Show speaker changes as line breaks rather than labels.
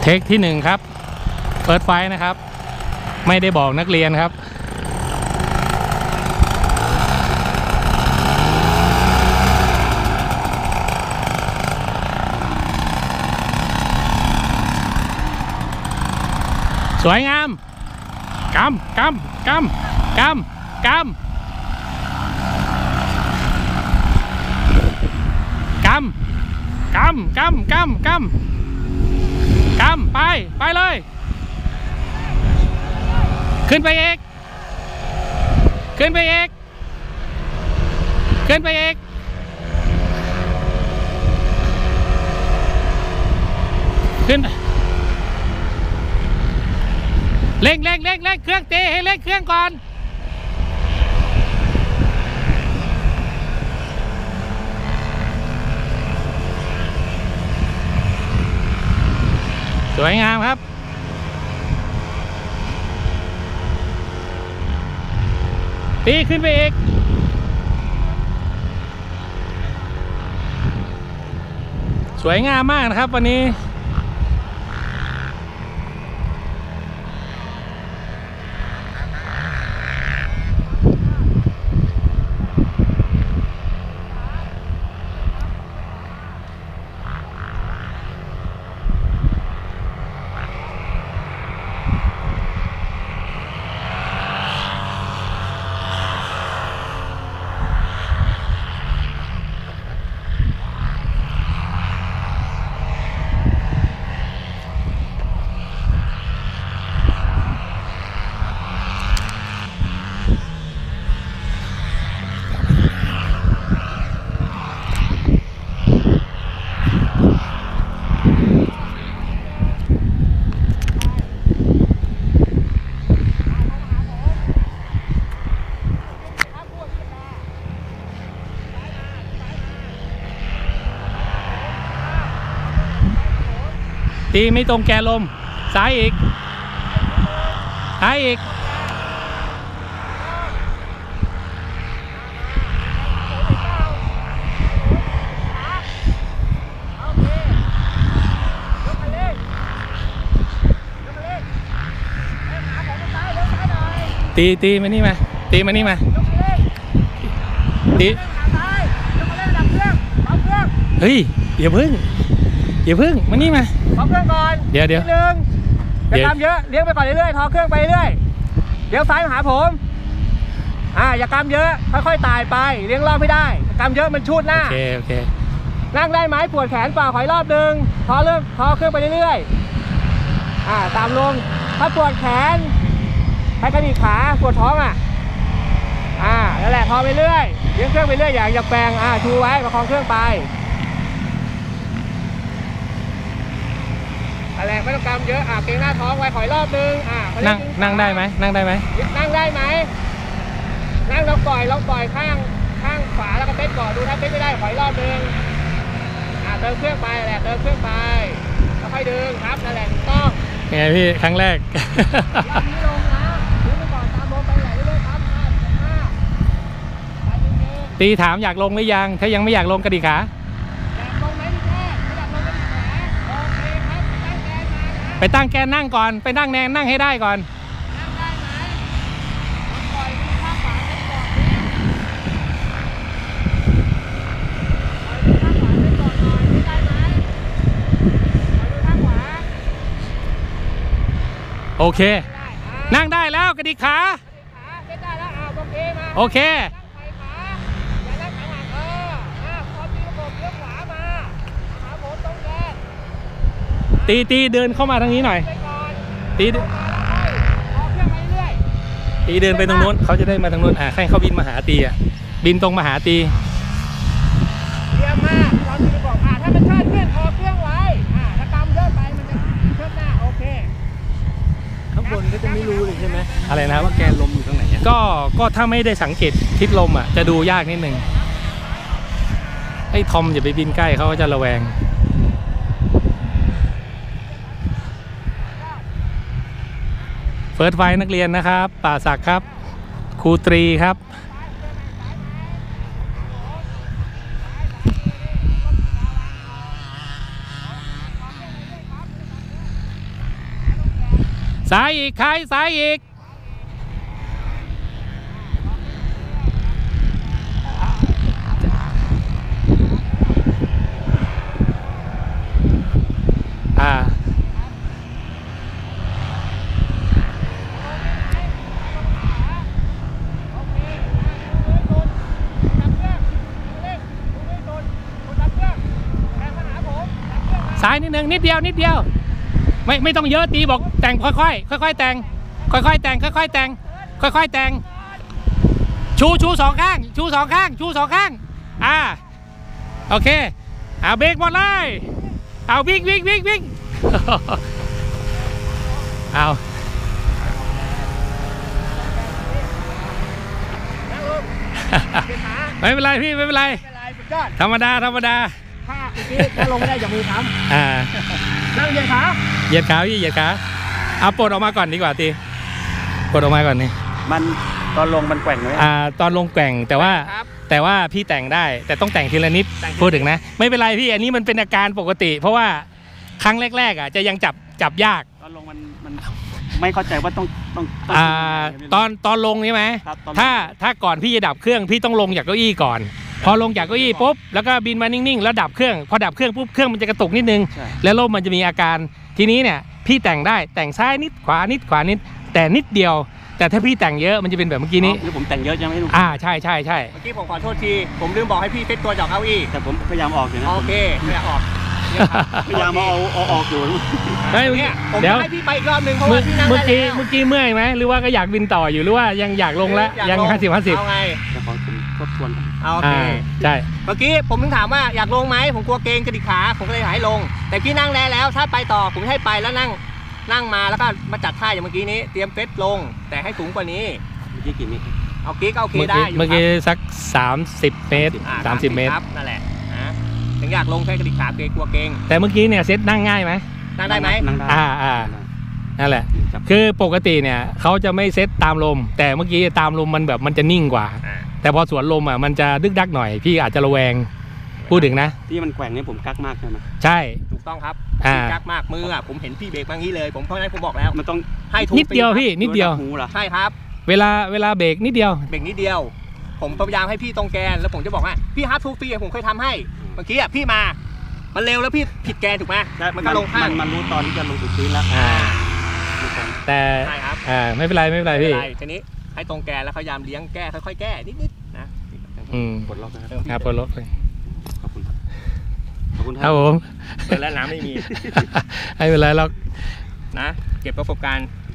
เทคที่1ครับเปิดไฟนะครับไม่ได้บอกนักเรียนครับสวยงามกำไปเลยขึ้นไปอีกขึ้นเร่งเครื่องตีให้เร่งเครื่องก่อนสวยงามครับตีขึ้นไปอีกสวยงามมากนะครับวันนี้ตีไม่ตรงแกนลมซ้ายอีกตีมานี่มาตีเฮ้ยอย่าพึ่งมานี่มาทอเครื่องก่อนเดี๋ยวจะกำเยอะเลี้ยงไปก่อนเรื่อยๆทอเครื่องไปเรื่อยเดี๋ยวซ้ายมาหาผมอย่ากำเยอะค่อยๆตายไปเลี้ยงรอบไม่ได้กำเยอะมันชูดหน้าโอเคนั่งได้ไหมปวดแขนเปล่าขออีกรอบนึงทอเครื่องไปเรื่อยๆตามลงถ้าปวดแขนให้กระดิกขาปวดท้องนั่นแหละทอไปเรื่อยเลี้ยงเครื่องไปเรื่อยอย่าแปลงชูไว้ประคองเครื่องไปอะไรไม่ต้องกำเยอะเกรงหน้าท้องไว้ขอยรอบนึงนั่งได้ไหมนั่งได้ไหมนั่งลองปล่อยข้างขวาแล้วก็เต้นก่อนดูถ้าเต้นไม่ได้ขอยรอบนึงเติมเครื่องไปแหละเติมเครื่องไปแล้วค่อยดึงครับนั่นแหละต้องไงพี่ครั้งแรกนี่ลงนะดึงไปก่อนตามลงไปไหลเรื่อยๆครับตีถามอยากลงหรือยังถ้ายังไม่อยากลงกระดิกขาไปตั้งแกนนั่งก่อนไปนั่งแนนนั่งให้ได้ก่อนนั่งได้ไหมปล่อยข้างขวาเส้นก่อนหน่อยได้ไหมข้างขวาโอเคนั่งได้แล้วกระดิกขาเส้นได้แล้วโอเคตีเดินเข้ามาทางนี้หน่อยตีเดินไปตรงโน้นเขาจะได้มาทางโน้นให้เขาบินมาหาตีบินตรงมาหาตีเยี่ยมมากเราจะบอกถ้ามันชาติเพื่อนพอเครื่องไว้ถ้ากำเยอะไปมันจะเพิ่มหน้าโอเคข้างบนก็จะไม่รู้เลยใช่ไหมอะไรนะว่าแกนลมอยู่ตรงไหนก็ถ้าไม่ได้สังเกตทิศลมจะดูยากนิดนึงไอ้ทอมอย่าไปบินใกล้เขาจะระแวงเฟิร์สไฟนักเรียนนะครับป่าศักดิ์ครับครูตรีครับซ้ายอีกใครซ้ายอีกซ้ายนิดนึงนิดเดียวไม่ต้องเยอะตีบอกแต่งค่อยๆแต่งค่อยๆแต่งค่อยๆแต่งค่อยๆแต่งชูสองข้างชูสองข้างโอเคเอาเบรกหมดเลยเอาวิ่งเอาไม่เป็นไรพี่ไม่เป็นไรธรรมดาถ้าลงไม่ได้อย่ามือค้ำนั่งเหยียดขาพี่เหยียดขาเอาปลดออกมาก่อนดีกว่าตีปลดออกมาก่อนนี่
มันตอนลงมันแกว่งไหม
ตอนลงแกว่งแต่ว่าพี่แต่งได้แต่ต้องแต่งทีละนิดพูดถึงนะไม่เป็นไรพี่อันนี้มันเป็นอาการปกติเพราะว่าครั้งแรกๆจะยังจับยาก
ตอนลงมันไม่เข้าใจว่าต้อง
ตอนลงใช่ไหมถ้าก่อนพี่จะดับเครื่องพี่ต้องลงจากเก้าอี้ก่อนพอลงจากเก้าอี้ปุ๊บแล้วก็บินมานิ่งๆแล้วดับเครื่องพอดับเครื่องปุ๊บเครื่องมันจะกระตุกนิดนึงแล้วลมมันจะมีอาการทีนี้เนี่ยพี่แต่งได้แต่งซ้ายนิดขวานิดแต่นิดเดียวแต่ถ้าพี่แต่งเยอะมันจะเป็นแบบเมื่อกี้นี้
คือผมแต่งเยอะยังไม่รู้
ใช่
เมื่อกี้ผมขอโทษทีผมลืมบอกให้พี่เซ็ตตัวจากเก้าอี้แต่ผมพยายามออกอยู่นะโอเคพยายามออกพยายามเอาออกอยู่
เดี๋ยว
ให้พี่ไปอีกรอบนึงเพราะว่าพี่นั่งได้แล้ว
เมื่อกี้เมื่อยไหมหรือว่าก็อยากบินต่ออยู่หรือว่ายังอยากลงแล้วยัง50
เอาไง
จะ
ขอผมทบทวน
โอเคใช่
เมื่อกี้ผมถึงถามว่าอยากลงไหมผมกลัวเกรงกระดิกขาผมก็เลยให้ลงแต่พี่นั่งแล้วถ้าไปต่อผมให้ไปแล้วนั่งมาแล้วก็มาจัดท่าอย่างเมื่อกี้นี้เตรียมเฟสลงแต่ให้สูงกว่านี้
เมื่อกี้กี่เมตร
เอากิ๊กโอเคได้
เมื่อกี้สัก30 เมตร30 เมตร
ครับนั่นแหละถึงอยากลงแค่กระดิกขาเกรงกลัวเกรง
แต่เมื่อกี้เนี่ยเซตนั่งง่ายไหม
นั่งได้ไหม
นั่นแหละคือปกติเนี่ยเขาจะไม่เซตตามลมแต่เมื่อกี้ตามลมมันจะนิ่งกว่าแต่พอสวนลมมันจะดึกดักหน่อยพี่อาจจะระแวงพูดถึงนะ
ที่มันแกว่งนี่ผมกักมากใช่ไหม
ใช่
ถูกต้องครับกักมากมือผมเห็นพี่เบรกมางี้เลยผมเพราะนั้นผมบอกแล้วมันต้องให้
นิดเดียวพี่นิดเดียว
ใช่ครับ
เวลาเบรกนิดเดียว
ผมพยายามให้พี่ตรงแกนแล้วผมจะบอกว่าพี่ฮาร์ดทูฟีผมเคยทำให้เมื่อกี้พี่มามันเร็วแล้วพี่ผิดแกนถูกไหมมันก็ลงข้างมันรู้ตอนที่จะลงถึงพื้นแล้ว
แต่
ใช่ครับ
ไม่เป็นไรพี่
ทีนี้ให้ตรงแกนแล้วพยายามเลี้ยงแก้ค่อยๆแก้นิดนะ
ปลดล็อกนะครับปลดล็อกเลย
ขอบคุณค
รับผม
แล้วน้ำไม่มี
ไม่เป็นไรหรอก
นะเก็บประสบการณ์